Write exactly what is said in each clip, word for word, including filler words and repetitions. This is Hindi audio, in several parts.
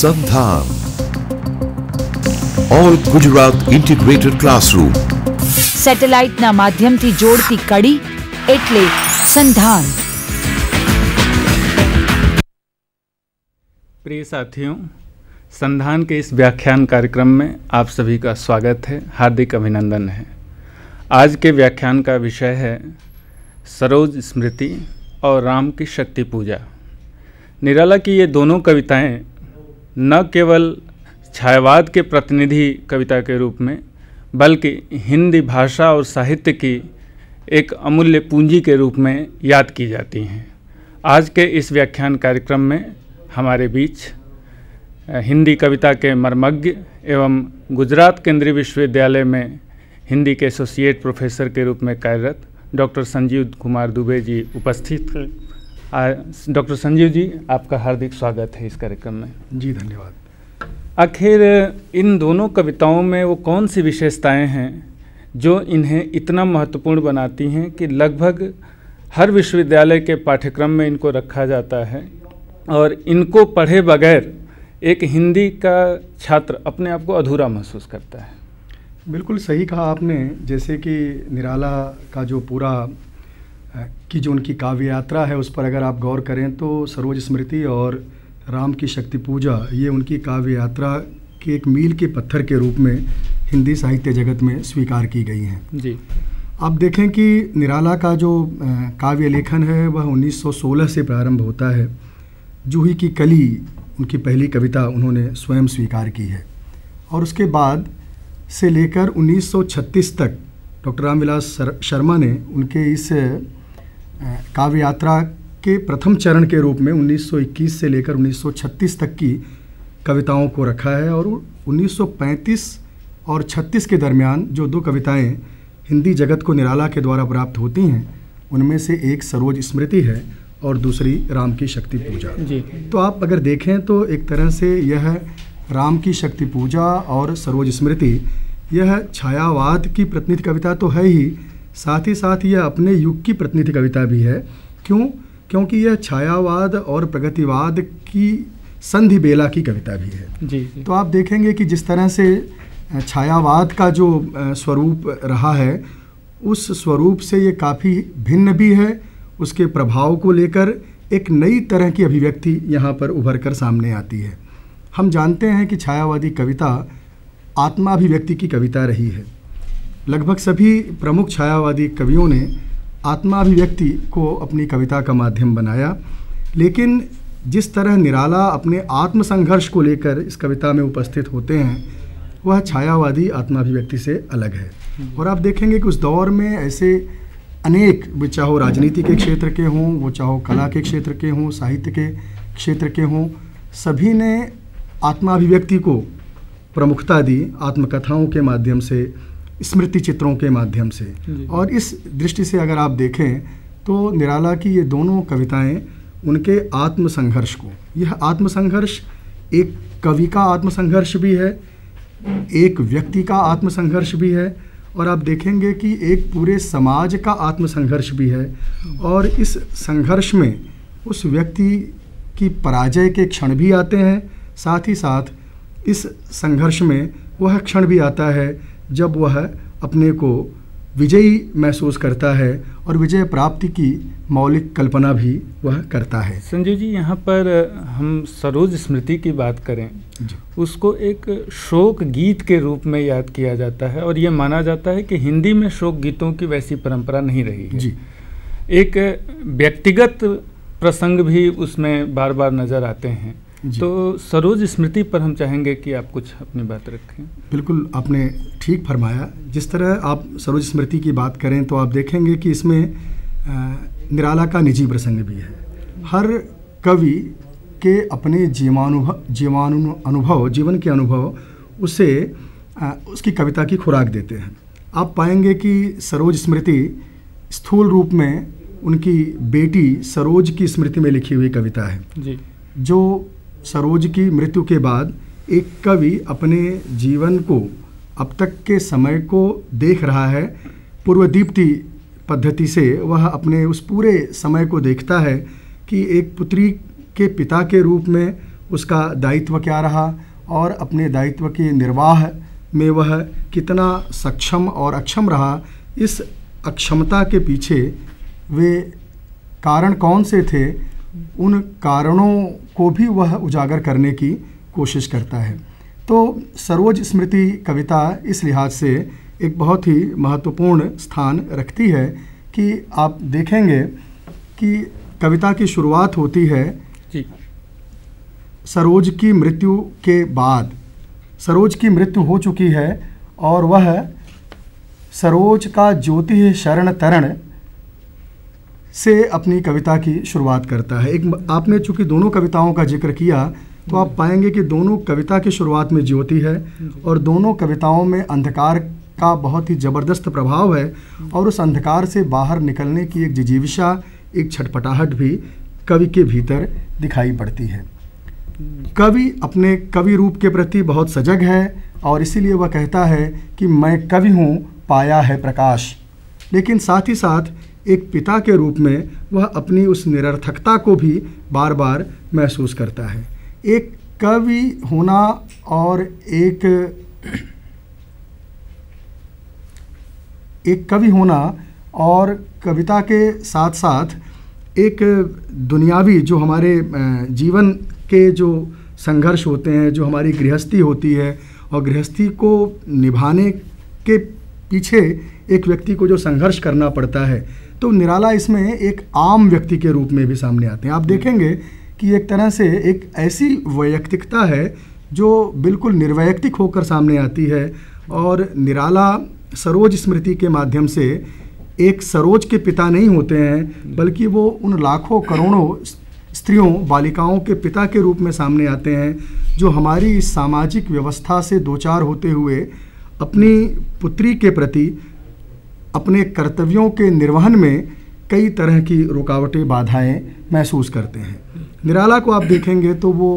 संधान ઓલ ગુજરાત ઇન્ટિગ્રેટેડ ક્લાસરૂમ સેટેલાઇટના માધ્યમથી જોડતી કડી એટલે સંધાન। प्रिय साथियों, संधान के इस व्याख्यान कार्यक्रम में आप सभी का स्वागत है, हार्दिक अभिनंदन है। आज के व्याख्यान का विषय है सरोज स्मृति और राम की शक्ति पूजा। निराला की ये दोनों कविताएं न केवल छायावाद के प्रतिनिधि कविता के रूप में, बल्कि हिंदी भाषा और साहित्य की एक अमूल्य पूंजी के रूप में याद की जाती हैं। आज के इस व्याख्यान कार्यक्रम में हमारे बीच हिंदी कविता के मर्मज्ञ एवं गुजरात केंद्रीय विश्वविद्यालय में हिंदी के एसोसिएट प्रोफेसर के रूप में कार्यरत डॉक्टर संजीव कुमार दुबे जी उपस्थित हैं। डॉक्टर संजीव जी, आपका हार्दिक स्वागत है इस कार्यक्रम में। जी धन्यवाद। आखिर इन दोनों कविताओं में वो कौन सी विशेषताएं हैं जो इन्हें इतना महत्वपूर्ण बनाती हैं कि लगभग हर विश्वविद्यालय के पाठ्यक्रम में इनको रखा जाता है और इनको पढ़े बगैर एक हिंदी का छात्र अपने आप को अधूरा महसूस करता है? बिल्कुल सही कहा आपने। जैसे कि निराला का जो पूरा की जो उनकी काव्य यात्रा है, उस पर अगर आप गौर करें तो सरोज स्मृति और राम की शक्ति पूजा ये उनकी काव्य यात्रा के एक मील के पत्थर के रूप में हिंदी साहित्य जगत में स्वीकार की गई हैं। जी, आप देखें कि निराला का जो काव्य लेखन है वह उन्नीस सौ सोलह से प्रारंभ होता है। जूही की कली उनकी पहली कविता उन्होंने स्वयं स्वीकार की है और उसके बाद से लेकर उन्नीस सौ छत्तीस तक डॉक्टर रामविलास शर्मा ने उनके इस काव्य यात्रा के प्रथम चरण के रूप में उन्नीस सौ इक्कीस से लेकर उन्नीस सौ छत्तीस तक की कविताओं को रखा है। और उन्नीस सौ पैंतीस और छत्तीस के दरमियान जो दो कविताएं हिंदी जगत को निराला के द्वारा प्राप्त होती हैं, उनमें से एक सरोज स्मृति है और दूसरी राम की शक्ति पूजा। जी, तो आप अगर देखें तो एक तरह से यह राम की शक्ति पूजा और सरोज स्मृति यह छायावाद की प्रतिनिधि कविता तो है ही, साथ ही साथ यह अपने युग की प्रतिनिधि कविता भी है। क्यों? क्योंकि यह छायावाद और प्रगतिवाद की संधि बेला की कविता भी है। जी, जी। तो आप देखेंगे कि जिस तरह से छायावाद का जो स्वरूप रहा है, उस स्वरूप से ये काफ़ी भिन्न भी है। उसके प्रभाव को लेकर एक नई तरह की अभिव्यक्ति यहाँ पर उभर कर सामने आती है। हम जानते हैं कि छायावादी कविता आत्माभिव्यक्ति की कविता रही है। लगभग सभी प्रमुख छायावादी कवियों ने आत्माभिव्यक्ति को अपनी कविता का माध्यम बनाया, लेकिन जिस तरह निराला अपने आत्मसंघर्ष को लेकर इस कविता में उपस्थित होते हैं, वह छायावादी आत्माभिव्यक्ति से अलग है। और आप देखेंगे कि उस दौर में ऐसे अनेक, वो चाहो राजनीति के क्षेत्र के हों, वो चाहो कला के क्षेत्र के हों, साहित्य के क्षेत्र के हों, सभी ने आत्माभिव्यक्ति को प्रमुखता दी, आत्मकथाओं के माध्यम से, स्मृति चित्रों के माध्यम से। और इस दृष्टि से अगर आप देखें तो निराला की ये दोनों कविताएं उनके आत्मसंघर्ष को, यह आत्मसंघर्ष एक कवि का आत्मसंघर्ष भी है, एक व्यक्ति का आत्मसंघर्ष भी है, और आप देखेंगे कि एक पूरे समाज का आत्मसंघर्ष भी है। और इस संघर्ष में उस व्यक्ति की पराजय के क्षण भी आते हैं, साथ ही साथ इस संघर्ष में वह क्षण भी आता है जब वह अपने को विजयी महसूस करता है और विजय प्राप्ति की मौलिक कल्पना भी वह करता है। संजीव जी, यहाँ पर हम सरोज स्मृति की बात करें, उसको एक शोक गीत के रूप में याद किया जाता है और ये माना जाता है कि हिंदी में शोक गीतों की वैसी परंपरा नहीं रही है। जी। एक व्यक्तिगत प्रसंग भी उसमें बार बार नज़र आते हैं। तो सरोज स्मृति पर हम चाहेंगे कि आप कुछ अपनी बात रखें। बिल्कुल, आपने ठीक फरमाया। जिस तरह आप सरोज स्मृति की बात करें तो आप देखेंगे कि इसमें निराला का निजी प्रसंग भी है। हर कवि के अपने जीवानुभव जीवानु अनुभव जीवन के अनुभव उसे उसकी कविता की खुराक देते हैं। आप पाएंगे कि सरोज स्मृति स्थूल रूप में उनकी बेटी सरोज की स्मृति में लिखी हुई कविता है। जी। जो सरोज की मृत्यु के बाद एक कवि अपने जीवन को, अब तक के समय को देख रहा है, पूर्वदीप्ति पद्धति से वह अपने उस पूरे समय को देखता है कि एक पुत्री के पिता के रूप में उसका दायित्व क्या रहा और अपने दायित्व के निर्वाह में वह कितना सक्षम और अक्षम रहा, इस अक्षमता के पीछे वे कारण कौन से थे, उन कारणों को भी वह उजागर करने की कोशिश करता है। तो सरोज स्मृति कविता इस लिहाज से एक बहुत ही महत्वपूर्ण स्थान रखती है कि आप देखेंगे कि कविता की शुरुआत होती है जी। सरोज की मृत्यु के बाद। सरोज की मृत्यु हो चुकी है और वह सरोज का ज्योति शरण तरण से अपनी कविता की शुरुआत करता है। एक आपने चूंकि दोनों कविताओं का जिक्र किया तो आप पाएंगे कि दोनों कविता की शुरुआत में ज्योति है और दोनों कविताओं में अंधकार का बहुत ही ज़बरदस्त प्रभाव है और उस अंधकार से बाहर निकलने की एक जिजीविषा, एक छटपटाहट भी कवि के भीतर दिखाई पड़ती है। कवि अपने कवि रूप के प्रति बहुत सजग है और इसीलिए वह कहता है कि मैं कवि हूँ, पाया है प्रकाश। लेकिन साथ ही साथ एक पिता के रूप में वह अपनी उस निरर्थकता को भी बार बार महसूस करता है। एक कवि होना और एक एक कवि होना और कविता के साथ साथ एक दुनियावी जो हमारे जीवन के जो संघर्ष होते हैं, जो हमारी गृहस्थी होती है और गृहस्थी को निभाने के पीछे एक व्यक्ति को जो संघर्ष करना पड़ता है, तो निराला इसमें एक आम व्यक्ति के रूप में भी सामने आते हैं। आप देखेंगे कि एक तरह से एक ऐसी वैयक्तिकता है जो बिल्कुल निर्वैयक्तिक होकर सामने आती है और निराला सरोज स्मृति के माध्यम से एक सरोज के पिता नहीं होते हैं, बल्कि वो उन लाखों करोड़ों स्त्रियों, बालिकाओं के पिता के रूप में सामने आते हैं जो हमारी सामाजिक व्यवस्था से दो चार होते हुए अपनी पुत्री के प्रति अपने कर्तव्यों के निर्वहन में कई तरह की रुकावटें, बाधाएं महसूस करते हैं। निराला को आप देखेंगे तो वो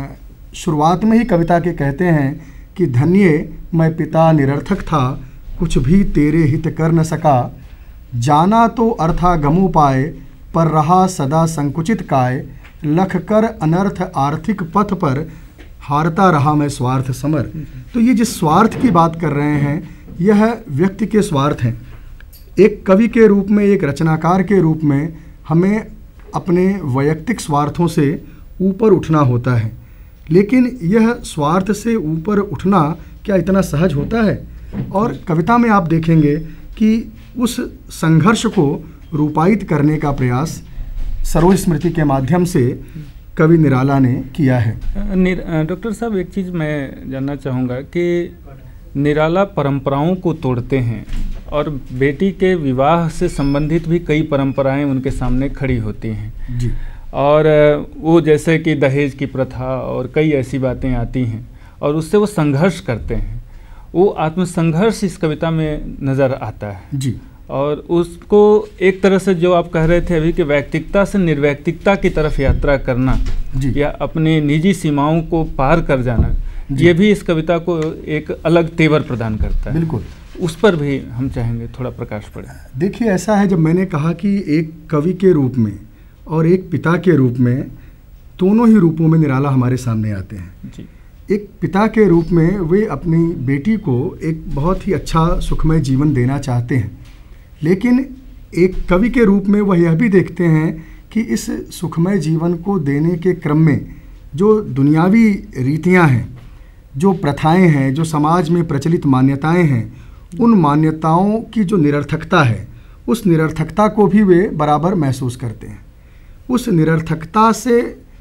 शुरुआत में ही कविता के कहते हैं कि धन्य मैं पिता निरर्थक था, कुछ भी तेरे हित कर न सका, जाना तो अर्थागमो पाए, पर रहा सदा संकुचित काय, लख कर अनर्थ आर्थिक पथ पर, हारता रहा मैं स्वार्थ समर। तो ये जिस स्वार्थ की बात कर रहे हैं यह व्यक्ति के स्वार्थ हैं। एक कवि के रूप में, एक रचनाकार के रूप में हमें अपने वैयक्तिक स्वार्थों से ऊपर उठना होता है, लेकिन यह स्वार्थ से ऊपर उठना क्या इतना सहज होता है? और कविता में आप देखेंगे कि उस संघर्ष को रूपायित करने का प्रयास सरोज स्मृति के माध्यम से कवि निराला ने किया है। डॉक्टर साहब, एक चीज़ मैं जानना चाहूँगा कि निराला परंपराओं को तोड़ते हैं और बेटी के विवाह से संबंधित भी कई परंपराएं उनके सामने खड़ी होती हैं जी। और वो जैसे कि दहेज की प्रथा और कई ऐसी बातें आती हैं और उससे वो संघर्ष करते हैं। वो आत्मसंघर्ष इस कविता में नज़र आता है जी। और उसको एक तरह से जो आप कह रहे थे अभी कि वैयक्तिकता से निर्वैयक्तिकता की तरफ यात्रा करना जी। या अपनी निजी सीमाओं को पार कर जाना, ये भी इस कविता को एक अलग तेवर प्रदान करता है। बिल्कुल, उस पर भी हम चाहेंगे थोड़ा प्रकाश पड़े। देखिए, ऐसा है, जब मैंने कहा कि एक कवि के रूप में और एक पिता के रूप में, दोनों ही रूपों में निराला हमारे सामने आते हैं जी। एक पिता के रूप में वे अपनी बेटी को एक बहुत ही अच्छा सुखमय जीवन देना चाहते हैं, लेकिन एक कवि के रूप में वह यह भी देखते हैं कि इस सुखमय जीवन को देने के क्रम में जो दुनियावी रीतियां हैं, जो प्रथाएं हैं, जो समाज में प्रचलित मान्यताएं हैं, उन मान्यताओं की जो निरर्थकता है, उस निरर्थकता को भी वे बराबर महसूस करते हैं। उस निरर्थकता से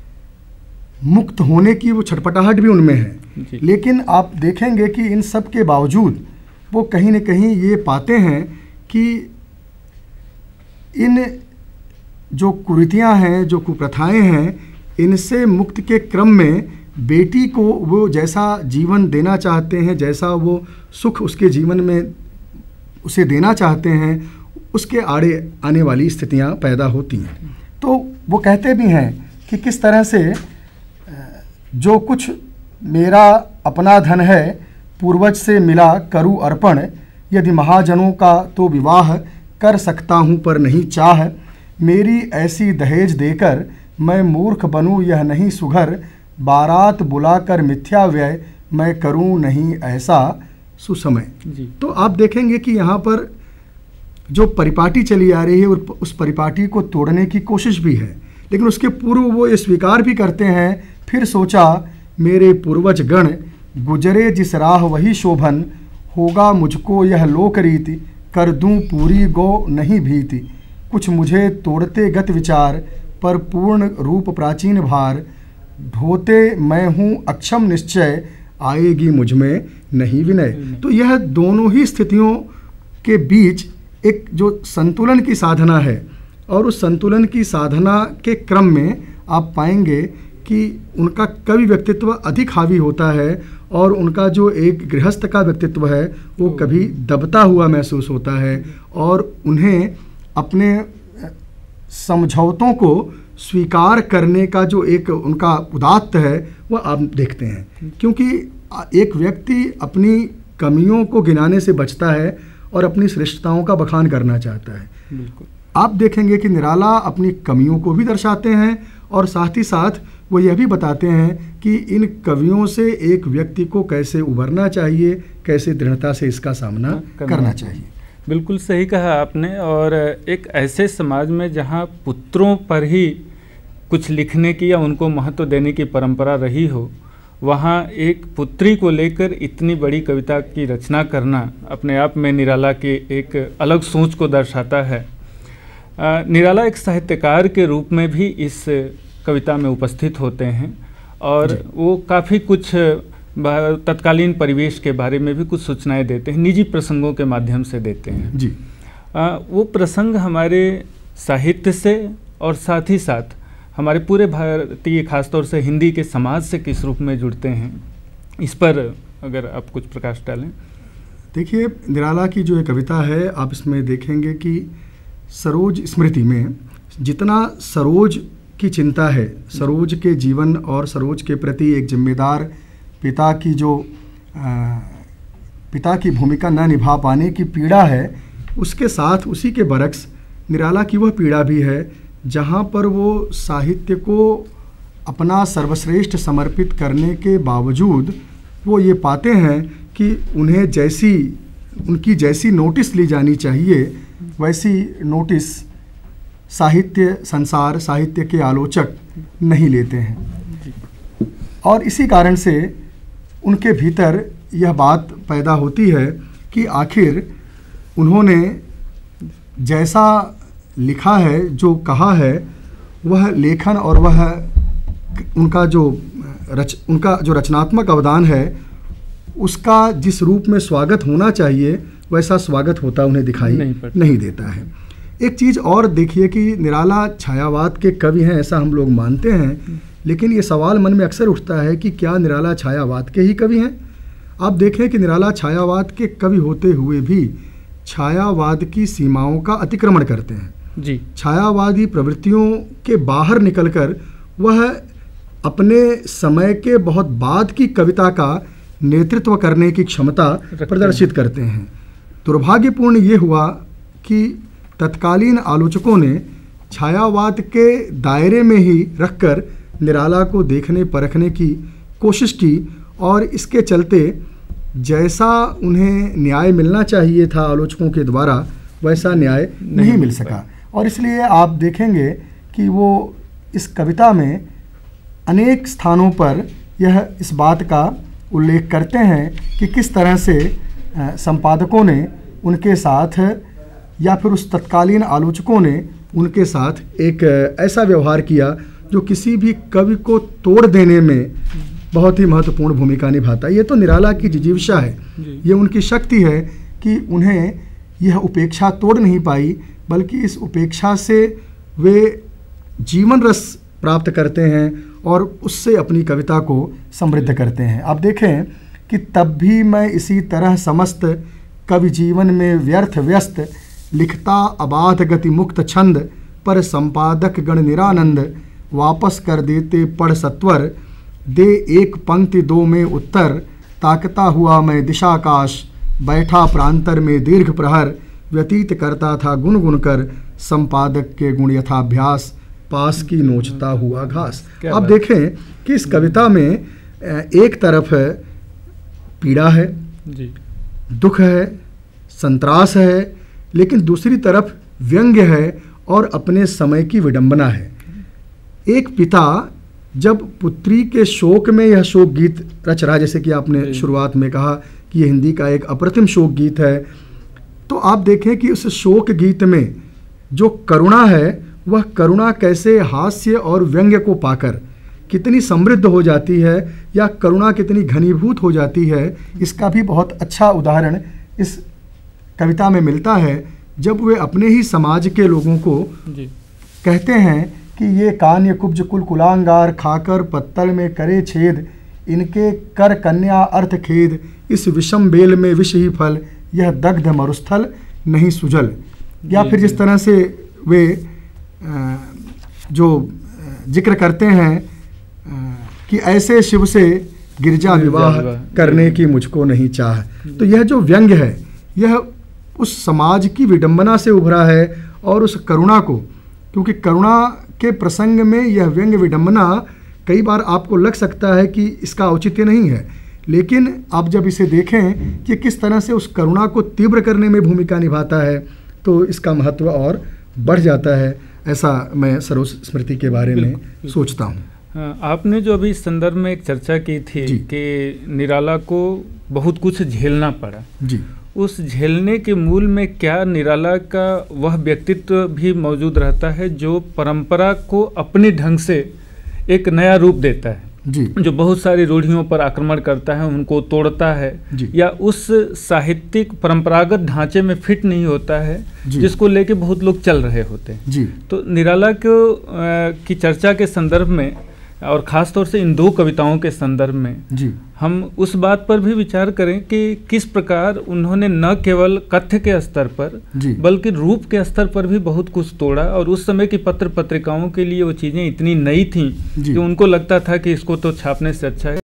मुक्त होने की वो छटपटाहट भी उनमें है, लेकिन आप देखेंगे कि इन सब के बावजूद वो कहीं न कहीं ये पाते हैं कि इन जो कुरीतियाँ हैं, जो कुप्रथाएं हैं, इनसे मुक्त के क्रम में बेटी को वो जैसा जीवन देना चाहते हैं, जैसा वो सुख उसके जीवन में उसे देना चाहते हैं, उसके आड़े आने वाली स्थितियां पैदा होती हैं। तो वो कहते भी हैं कि किस तरह से जो कुछ मेरा अपना धन है पूर्वज से मिला करूँ अर्पण, यदि महाजनों का तो विवाह कर सकता हूँ पर नहीं चाह, मेरी ऐसी दहेज देकर मैं मूर्ख बनूँ यह नहीं सुघर, बारात बुलाकर मिथ्या व्यय मैं करूं नहीं ऐसा सुसमय। जी। तो आप देखेंगे कि यहाँ पर जो परिपाटी चली आ रही है और उस परिपाटी को तोड़ने की कोशिश भी है, लेकिन उसके पूर्व वो ये स्वीकार भी करते हैं, फिर सोचा मेरे पूर्वज गण गुजरे जिस राह वही शोभन, होगा मुझको यह लोक रीति कर दूं पूरी गो नहीं भीति, कुछ मुझे तोड़ते गत विचार पर पूर्ण रूप प्राचीन भार, ढोते मैं हूँ अक्षम निश्चय आएगी मुझ में नहीं विनय। तो यह दोनों ही स्थितियों के बीच एक जो संतुलन की साधना है, और उस संतुलन की साधना के क्रम में आप पाएंगे कि उनका कवि व्यक्तित्व अधिक हावी होता है, और उनका जो एक गृहस्थ का व्यक्तित्व है वो कभी दबता हुआ महसूस होता है, और उन्हें अपने समझौतों को स्वीकार करने का जो एक उनका उदात्त है वह आप देखते हैं। क्योंकि एक व्यक्ति अपनी कमियों को गिनाने से बचता है और अपनी श्रेष्ठताओं का बखान करना चाहता है। बिल्कुल। आप देखेंगे कि निराला अपनी कमियों को भी दर्शाते हैं, और साथ ही साथ वो यह भी बताते हैं कि इन कवियों से एक व्यक्ति को कैसे उभरना चाहिए, कैसे दृढ़ता से इसका सामना करना, करना चाहिए। बिल्कुल सही कहा आपने। और एक ऐसे समाज में जहाँ पुत्रों पर ही कुछ लिखने की या उनको महत्व देने की परंपरा रही हो, वहाँ एक पुत्री को लेकर इतनी बड़ी कविता की रचना करना अपने आप में निराला की एक अलग सोच को दर्शाता है। निराला एक साहित्यकार के रूप में भी इस कविता में उपस्थित होते हैं, और वो काफ़ी कुछ तत्कालीन परिवेश के बारे में भी कुछ सूचनाएं देते हैं, निजी प्रसंगों के माध्यम से देते हैं। जी। आ, वो प्रसंग हमारे साहित्य से और साथ ही साथ हमारे पूरे भारतीय, खासतौर से हिंदी के समाज से किस रूप में जुड़ते हैं, इस पर अगर आप कुछ प्रकाश डालें। देखिए, निराला की जो ये कविता है, आप इसमें देखेंगे कि सरोज स्मृति में जितना सरोज की चिंता है, सरोज के जीवन और सरोज के प्रति एक जिम्मेदार पिता की जो आ, पिता की भूमिका न निभा पाने की पीड़ा है, उसके साथ उसी के बरक्स निराला की वह पीड़ा भी है जहाँ पर वो साहित्य को अपना सर्वश्रेष्ठ समर्पित करने के बावजूद वो ये पाते हैं कि उन्हें जैसी उनकी जैसी नोटिस ली जानी चाहिए वैसी नोटिस साहित्य संसार, साहित्य के आलोचक नहीं लेते हैं। और इसी कारण से उनके भीतर यह बात पैदा होती है कि आखिर उन्होंने जैसा लिखा है, जो कहा है, वह लेखन और वह उनका जो रच उनका जो रचनात्मक अवदान है उसका जिस रूप में स्वागत होना चाहिए वैसा स्वागत होता उन्हें दिखाई नहीं, नहीं देता है। एक चीज़ और देखिए कि निराला छायावाद के कवि हैं, ऐसा हम लोग मानते हैं, लेकिन ये सवाल मन में अक्सर उठता है कि क्या निराला छायावाद के ही कवि हैं? आप देखें कि निराला छायावाद के कवि होते हुए भी छायावाद की सीमाओं का अतिक्रमण करते हैं। जी। छायावादी प्रवृत्तियों के बाहर निकलकर वह अपने समय के बहुत बाद की कविता का नेतृत्व करने की क्षमता प्रदर्शित करते हैं। दुर्भाग्यपूर्ण ये हुआ कि तत्कालीन आलोचकों ने छायावाद के दायरे में ही रखकर निराला को देखने परखने की कोशिश की, और इसके चलते जैसा उन्हें न्याय मिलना चाहिए था आलोचकों के द्वारा वैसा न्याय नहीं, नहीं मिल सका। और इसलिए आप देखेंगे कि वो इस कविता में अनेक स्थानों पर यह इस बात का उल्लेख करते हैं कि किस तरह से संपादकों ने उनके साथ या फिर उस तत्कालीन आलोचकों ने उनके साथ एक ऐसा व्यवहार किया जो किसी भी कवि को तोड़ देने में बहुत ही महत्वपूर्ण भूमिका निभाता है। ये तो निराला की जिजीविषा है, ये उनकी शक्ति है कि उन्हें यह उपेक्षा तोड़ नहीं पाई, बल्कि इस उपेक्षा से वे जीवन रस प्राप्त करते हैं और उससे अपनी कविता को समृद्ध करते हैं। आप देखें कि तब भी मैं इसी तरह समस्त कवि जीवन में व्यर्थ व्यस्त लिखता अबाध गति मुक्त छंद, पर संपादक गण निरानंद वापस कर देते पढ़ सत्वर, दे एक पंक्ति दो में उत्तर, ताकता हुआ मैं दिशाकाश, बैठा प्रांतर में दीर्घ प्रहर, व्यतीत करता था गुनगुन कर, संपादक के गुण यथाभ्यास पास की नोचता हुआ घास। क्या आप बात। देखें कि इस कविता में अ, एक तरफ है पीड़ा है, जी दुख है, संत्रास है, लेकिन दूसरी तरफ व्यंग्य है और अपने समय की विडंबना है। एक पिता जब पुत्री के शोक में यह शोक गीत रच रहा, जैसे कि आपने शुरुआत में कहा कि यह हिंदी का एक अप्रतिम शोक गीत है, तो आप देखें कि उस शोक गीत में जो करुणा है वह करुणा कैसे हास्य और व्यंग्य को पाकर कितनी समृद्ध हो जाती है या करुणा कितनी घनीभूत हो जाती है, इसका भी बहुत अच्छा उदाहरण इस कविता में मिलता है, जब वे अपने ही समाज के लोगों को जी कहते हैं कि ये कान्य कुब्ज कुल कुलांगार खाकर पत्तल में करे छेद, इनके कर कन्या अर्थ खेद, इस विषम बेल में विष ही फल, यह दग्ध मरुस्थल नहीं सुजल। या फिर जिस तरह से वे अ, जो जिक्र करते हैं अ, कि ऐसे शिव से गिरजा विवाह करने की मुझको नहीं चाह। तो यह जो व्यंग्य है यह उस समाज की विडंबना से उभरा है और उस करुणा को, क्योंकि करुणा के प्रसंग में यह व्यंग्य विडंबना कई बार आपको लग सकता है कि इसका औचित्य नहीं है, लेकिन आप जब इसे देखें कि किस तरह से उस करुणा को तीव्र करने में भूमिका निभाता है तो इसका महत्व और बढ़ जाता है। ऐसा मैं सरोज स्मृति के बारे में सोचता हूँ। हाँ, आपने जो अभी इस संदर्भ में एक चर्चा की थी कि निराला को बहुत कुछ झेलना पड़ा, जी, उस झेलने के मूल में क्या निराला का वह व्यक्तित्व भी मौजूद रहता है जो परंपरा को अपने ढंग से एक नया रूप देता है, जी, जो बहुत सारी रूढ़ियों पर आक्रमण करता है, उनको तोड़ता है, या उस साहित्यिक परंपरागत ढांचे में फिट नहीं होता है जिसको लेके बहुत लोग चल रहे होते हैं। जी। तो निराला को आ, की चर्चा के संदर्भ में और ख़ास तौर से इन दो कविताओं के संदर्भ में जी हम उस बात पर भी विचार करें कि किस प्रकार उन्होंने न केवल कथ्य के स्तर पर बल्कि रूप के स्तर पर भी बहुत कुछ तोड़ा, और उस समय की पत्र पत्रिकाओं के लिए वो चीज़ें इतनी नई थीं कि उनको लगता था कि इसको तो छापने से अच्छा है